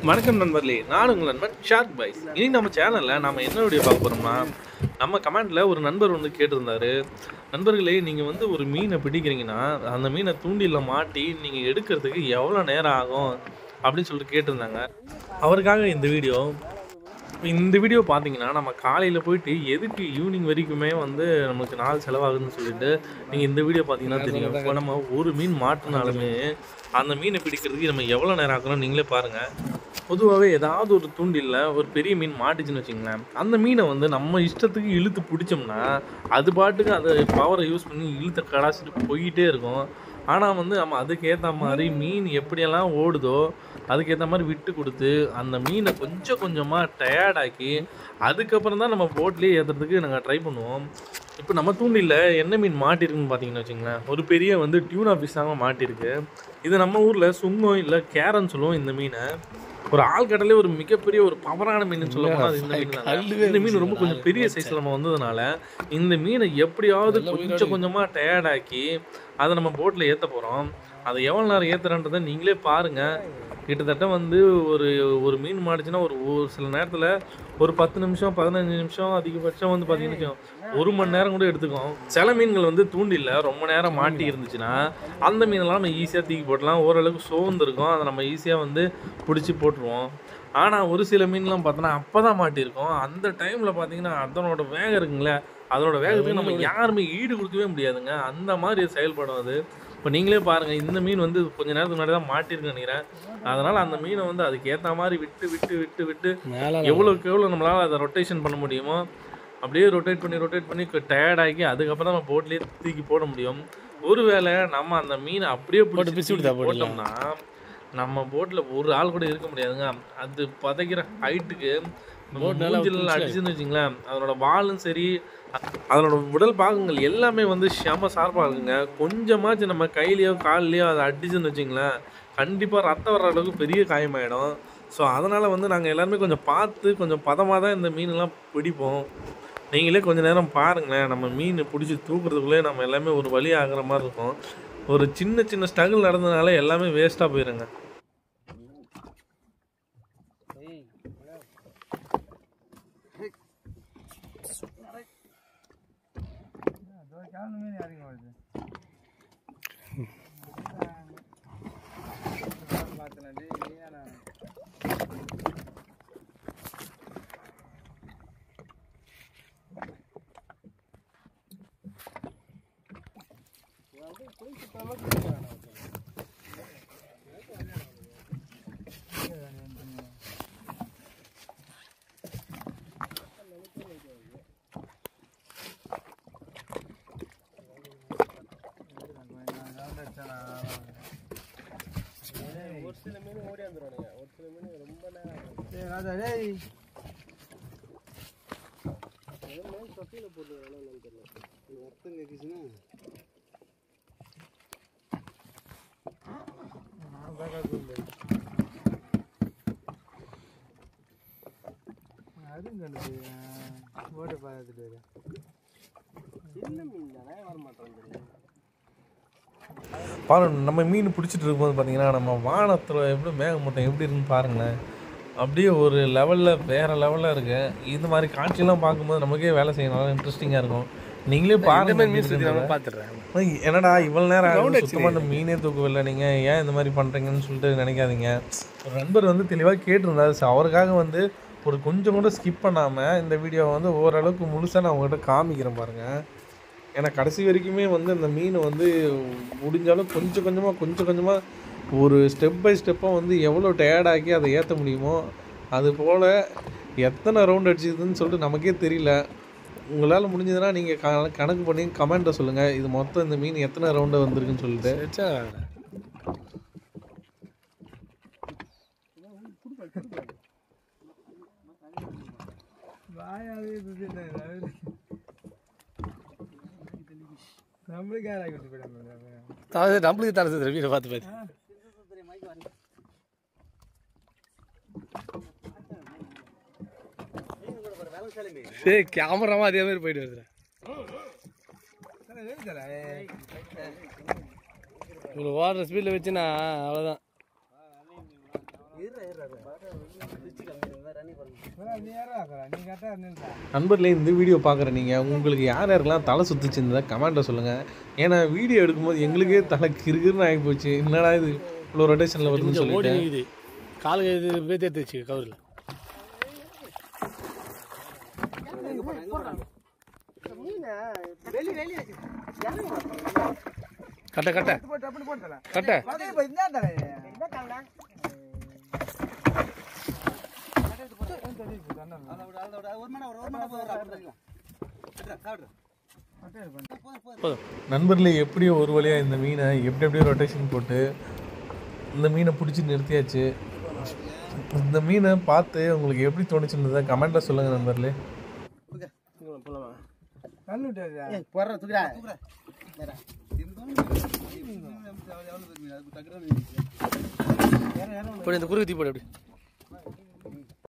வணக்கம் நண்பர்களே, நான் உங்கள் நண்பன் ஷார்க் பாய்ஸ். இன்னைக்கு நம்ம சேனலில் நம்ம என்ன வீடியோ பார்க்க போகிறோம்னா, நம்ம கமெண்ட்டில் ஒரு நண்பர் வந்து கேட்டிருந்தாரு, நண்பர்களே நீங்கள் வந்து ஒரு மீனை பிடிக்கிறீங்கன்னா அந்த மீனை தூண்டிலில் மாட்டி நீங்கள் எடுக்கிறதுக்கு எவ்வளோ நேரம் ஆகும் அப்படின்னு சொல்லிட்டு கேட்டிருந்தாங்க. அவருக்காக இந்த வீடியோ பார்த்தீங்கன்னா, நம்ம காலையில் போயிட்டு எதுக்கு ஈவினிங் வரைக்குமே வந்து நமக்கு நாள் செலவாகுதுன்னு சொல்லிட்டு நீங்கள் இந்த வீடியோ பார்த்தீங்கன்னா தெரியும். இப்போ நம்ம ஒரு மீன் மாட்டினாலுமே அந்த மீனை பிடிக்கிறதுக்கு நம்ம எவ்வளோ நேரம் ஆகணும் நீங்களே பாருங்கள். பொதுவாகவே ஏதாவது ஒரு தூண்டிலில் ஒரு பெரிய மீன் மாட்டிச்சுன்னு வச்சுங்களேன், அந்த மீனை வந்து நம்ம இஷ்டத்துக்கு இழுத்து பிடிச்சோம்னா அது பாட்டுக்கு அதை பவரை யூஸ் பண்ணி இழுத்து கடாச்சிட்டு போயிட்டே இருக்கும். ஆனால் வந்து நம்ம அதுக்கேற்ற மாதிரி மீன் எப்படியெல்லாம் ஓடுதோ அதுக்கேற்ற மாதிரி விட்டு கொடுத்து அந்த மீனை கொஞ்சம் கொஞ்சமாக டயர்டாக்கி அதுக்கப்புறம் தான் நம்ம போட்லேயே ஏற்றுறதுக்கு நாங்கள் ட்ரை பண்ணுவோம். இப்போ நம்ம தூண்டிலில் என்ன மீன் மாட்டிருக்குன்னு பார்த்தீங்கன்னு வச்சுங்களேன், ஒரு பெரிய வந்து டியூனா ஃபிஷ் தாங்க மாட்டிருக்கு. இது நம்ம ஊரில் சுங்கம் இல்லை கேரன்னு சொல்லுவோம். இந்த மீனை ஒரு ஆழ்கடலே ஒரு மிகப்பெரிய ஒரு பவரான மீன் சொல்ல போனால் அது இந்த மீன் தான். இந்த மீன் ரொம்ப கொஞ்சம் பெரிய சைஸில் நம்ம வந்ததுனால இந்த மீனை எப்படியாவது கொஞ்சம் கொஞ்சமாக டயர்டாக்கி அதை நம்ம போட்டில் ஏற்ற போகிறோம். அதை எவ்வளோ நேரம் ஏற்றுறன்றதை நீங்களே பாருங்கள். கிட்டத்தட்ட வந்து ஒரு மீன் மாட்டுச்சுன்னா ஒரு சில நேரத்தில் ஒரு 10 நிமிஷம் 15 நிமிஷம் அதிகபட்சம் வந்து பார்த்தீங்கன்னா 1 மணி நேரம் கூட எடுத்துக்கும். சில மீன்கள் வந்து தூண்டில்ல ரொம்ப நேரம் மாட்டி இருந்துச்சுன்னா அந்த மீனெல்லாம் நம்ம ஈஸியாக தூக்கி போட்டலாம். ஓரளவுக்கு சோர்ந்துருக்கும், அதை நம்ம ஈஸியாக வந்து பிடிச்சி போட்டுருவோம். ஆனால் ஒரு சில மீன்லாம் பார்த்தோன்னா அப்போ தான் மாட்டியிருக்கோம். அந்த டைமில் பார்த்தீங்கன்னா அதனோட வேகம் இருக்குங்களே, அதனோட வேகத்துக்கு நம்ம யாருமே ஈடு கொடுக்கவே முடியாதுங்க. அந்த மாதிரி செயல்படும் அது. இப்போ நீங்களே பாருங்கள், இந்த மீன் வந்து கொஞ்சம் நேரத்துக்கு முன்னாடி தான் மாட்டிருக்குன்னு நினைக்கிறேன். அதனால் அந்த மீனை வந்து அதுக்கு ஏற்ற மாதிரி விட்டு விட்டு விட்டு விட்டு எவ்வளோக்கு எவ்வளோ நம்மளால் அதை ரொட்டேஷன் பண்ண முடியுமோ அப்படியே ரொட்டேட் பண்ணி டயர்டாகி அதுக்கப்புறம் நம்ம போட்லேயே தூக்கி போட முடியும். ஒருவேளை நம்ம அந்த மீனை அப்படியே போட்டோம்னா நம்ம போட்டில் ஒரு ஆள் கூட இருக்க முடியாதுங்க. அது பதைக்கிற ஹைட்டுக்கு மூஞ்சில அடிச்சுன்னு வச்சுங்களேன், அதனோட வாலும் சரி அதனோட உடல் பாகங்கள் எல்லாமே வந்து செம ஷார்ப்பாக இருக்குங்க. கொஞ்சமாச்சு நம்ம கையிலையோ கால்லையோ அதை அடிச்சுன்னு வச்சிங்களேன், கண்டிப்பாக ரத்தம் வர்ற அளவுக்கு பெரிய காயமாயிடும். ஸோ அதனால் வந்து நாங்கள் எல்லாருமே கொஞ்சம் பார்த்து கொஞ்சம் பதமாக தான் இந்த மீனெல்லாம் பிடிப்போம். நீங்களே கொஞ்சம் நேரம் பாருங்களேன், நம்ம மீன் பிடிச்சி தூக்குறதுக்குள்ளே நம்ம எல்லாமே ஒரு வழி ஆகிற மாதிரி இருக்கும். ஒரு சின்ன சின்ன ஸ்ட்ரகிள் நடந்ததுனால எல்லாமே வேஸ்ட்டாக போயிருங்க. ஒரு சில மீன் ஓடி வந்துடுவானுங்க, ஒரு சில மீன் ரொம்ப நேரம் தொட்டியில போட்டு தெரியல. ரத்தம் கேட்டுச்சுன்னா ஓட்ட பார்த்துட்டு சின்ன மீன் தானே வரமாட்டோம். பாருங்க, நம்ம மீன் பிடிச்சிட்டு இருக்கும்போது பார்த்தீங்கன்னா நம்ம வானத்தில் எப்படி மேகமூட்டம் எப்படி இருக்குன்னு பாருங்களேன். அப்படியே ஒரு லெவலில் வேறு லெவலில் இருக்குது. இந்த மாதிரி காட்சியெல்லாம் பார்க்கும்போது நமக்கே வேலை செய்யணும், இன்ட்ரெஸ்டிங்காக இருக்கும். நீங்களே பாருங்க. மீன் சுற்றி பார்த்துட்றேன். என்னடா இவ்வளோ நேரம் சுத்தமாக அந்த மீனே தூக்கவில்லை, நீங்கள் ஏன் இந்த மாதிரி பண்ணுறீங்கன்னு சொல்லிட்டு நினைக்காதீங்க. ஒரு நண்பர் வந்து தெளிவாக கேட்டிருந்தாரு. ஸோ அவருக்காக வந்து ஒரு கொஞ்சம் கூட ஸ்கிப் பண்ணாமல் இந்த வீடியோவை வந்து ஓரளவுக்கு முழுசாக நான் உங்கள்கிட்ட காமிக்கிறேன் பாருங்கள். ஏன்னா கடைசி வரைக்குமே வந்து அந்த மீனை வந்து முடிஞ்சாலும் கொஞ்சம் கொஞ்சமாக ஒரு ஸ்டெப் பை ஸ்டெப்பாக வந்து எவ்வளோ டயர்டாக்கி அதை ஏற்ற முடியுமோ அதுபோல் எத்தனை ரவுண்ட் அடிச்சதுன்னு சொல்லிட்டு நமக்கே தெரியல. உங்களால் முடிஞ்சதுன்னா நீங்கள் கணக்கு பண்ணி கமெண்ட்டை சொல்லுங்கள், இது மொத்தம் இந்த மீன் எத்தனை ரவுண்டு வந்திருக்குன்னு சொல்லிட்டு. நம்மளுக்கு தரது வீட்டை பார்த்து கேமராமா அதே மாதிரி போயிட்டு வருது. இவ்வளோ ஓடுற ஸ்பீடில் வச்சுன்னா அவ்வளோதான். நண்பர்களே, இந்த வீடியோ பார்க்குற நீங்கள் உங்களுக்கு யார் யாருக்கெல்லாம் தலை சுற்றிச்சிருந்தா கமெண்ட்டில் சொல்லுங்கள். ஏன்னா வீடியோ எடுக்கும்போது எங்களுக்கே தலை கிறுகிறுன்னு ஆகி போச்சு. என்னடா இது இவ்வளோ ரொட்டேஷனில் வருதுன்னு சொல்லிட்டு கால் இது பேத்து எடுத்து வச்சு கவரில் கட்ட கட்ட கட்ட நண்பர்களே, எப்படியோ ஒரு வழியாக இந்த மீனை எப்படியோ ரொட்டேஷன் போட்டு இந்த மீனை பிடிச்சி நிறுத்தியாச்சு. இந்த மீனை பார்த்து உங்களுக்கு எப்படி தோணுச்சுன்றதை கமெண்ட்டில் சொல்லுங்கள் நண்பர்களே. இந்த குறுக்கு தீ போடு அப்படி